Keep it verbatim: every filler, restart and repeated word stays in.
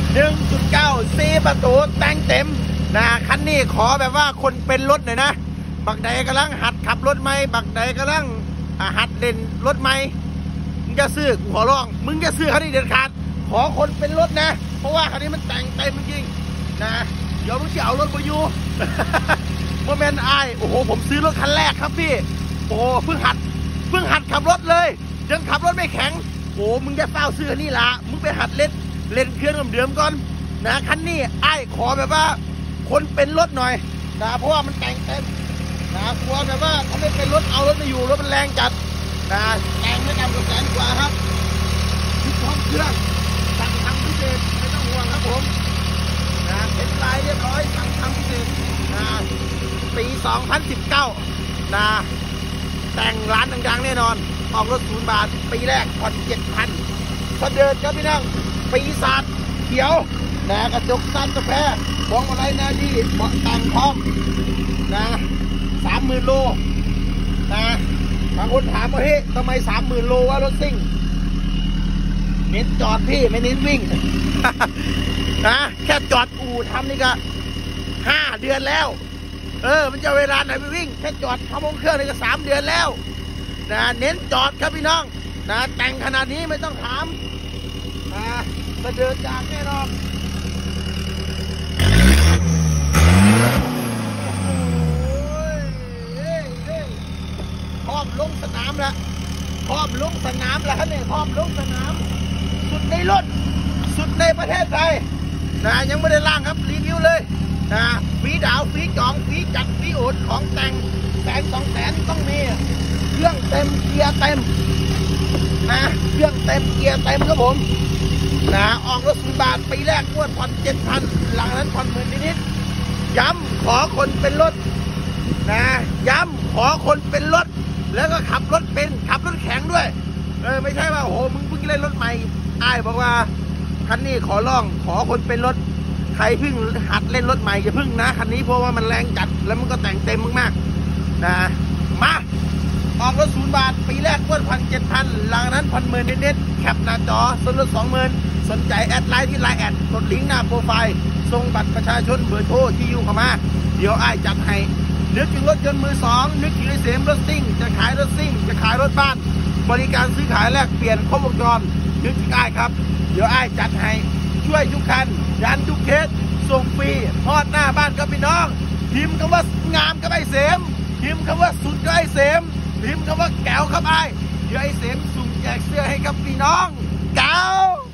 หนึ่งจุดเก้าสี่ประตูแต่งเต็มนะคันนี้ขอแบบว่าคนเป็นรถหน่อยนะบักใดกำลังหัดขับรถไหมบักใดกำลังหัดเล่นรถไหมมึงจะซื้อกูขอร้องมึงจะซื้อคันนี้เด็ดขาดขอคนเป็นรถนะเพราะว่าคันนี้มันแต่งเต็มจริงนะเดี๋ยวมึงจะเอารถไปอยู่โมเมนต์ไอโอ้โหผมซื้อรถคันแรกครับพี่โอ้เพิ่งหัดเพิ่งหัดขับรถเลยยังขับรถไม่แข็งโอ้มึงจะเฝ้าซื้อนี่ละมึงไปหัดเล่นเล่นเครื่องเดิมๆก่อนนะคันนี้ไอ้ขอแบบว่าคนเป็นรถหน่อยนะเพราะว่ามันแต่งเต็มนะกลัวแบบว่าถ้าไม่เป็นรถเอารถไม่อยู่รถมันแรงจัดนะแต่งไม่ต่ำกว่าแสนกว่าครับทุกห้องเครื่องสั่งทำพิเศษไม่ต้องห่วงครับผมนะเป็นลายเรียบร้อยสั่งทำพิเศษนะปีสองพันสิบเก้านะแต่งร้านดังๆแน่นอนออกรถศูนย์บาทปีแรกผ่อนเจ็ดพันพอเดินครับพี่น้องปีศาจเขียวนะกระจกสั้นกาแฟพวงมาลัยนาดีเบาะแต่งพร้อมนะสามหมื่นโลนะบางคนถามว่าเฮ้ยทำไมสามหมื่นโลว่ารถซิ่งเน้นจอดพี่ไม่เน้นวิ่ง นะแค่จอดอู่ทำนี่ก็ห้าเดือนแล้วเออมันจะเวลาไหนไปวิ่งแค่จอดทำห้องเครื่องนี่ก็สามเดือนแล้วนะเน้นจอดครับพี่น้องนะแต่งขนาดนี้ไม่ต้องถามนะมาเดินจากแน่นอนพร้อมลงสนามแล้วพร้อมลงสนามแล้วครับเนี่ยพร้อมลงสนามสุดในรถสุดในประเทศไทยนะยังไม่ได้ล่างครับรีวิวเลยนะฝีดาวฝีจองฝีจัดฝีโอดของแต่งแสนสองแสนต้องมีเครื่องเต็มเกียร์เต็มนะเครื่องเต็มเกียร์เต็มครับผมนะออกรถศูนย์บาทปีแรกงวดผ่อนเจ็ดพันหลังนั้นผ่อนหมื่นนิดๆย้ำขอคนเป็นรถนะย้ำขอคนเป็นรถแล้วก็ขับรถเป็นขับรถแข็งด้วยเออไม่ใช่ว่าโอ้โหมึงเพิ่งเล่นรถใหม่อ้ายบอกว่าคันนี้ขอร้องขอคนเป็นรถใครเพิ่งหัดเล่นรถใหม่อย่าเพิ่งนะคันนี้เพราะว่ามันแรงจัดแล้วมันก็แต่งเต็มมากๆนะมาออกรถศูนย์บาทปีแรกงวดผ่อนเจ็ดพันหลังนั้นผ่อนหมื่นนิดๆแคปหน้าจอส่วนลดสองหมื่นสนใจแอดไลน์ที่ไลน์แอดกดลิงก์หน้าโปรไฟล์ส่งบัตรประชาชนเบอร์โทรที่อยู่เข้ามาเดี๋ยวอ้ายจัดให้นึกถึงรถยนต์มือสองนึกถึงไอเสมรถซิ่งจะขายรถซิ่งจะขายรถบ้านบริการซื้อขายแลกเปลี่ยนครบวงจรนึกถึงอ้ายครับเดี๋ยวอ้ายจัดให้ช่วยทุกคันยันทุกเคสส่งฟรีทอดหน้าบ้านกับพี่น้องพิมพ์คำว่างามกับไอเสมพิมพ์คำว่าสุดกับไอเสมพิมพ์คำว่าแก้วครับอ้ายเดี๋ยวไอเสมสุ่มแจกเสื้อให้กับพี่น้องแก้ว